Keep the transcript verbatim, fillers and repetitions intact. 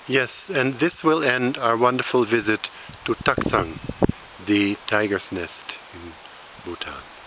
Yes, and this will end our wonderful visit to Taksang, the tiger's nest in Bhutan.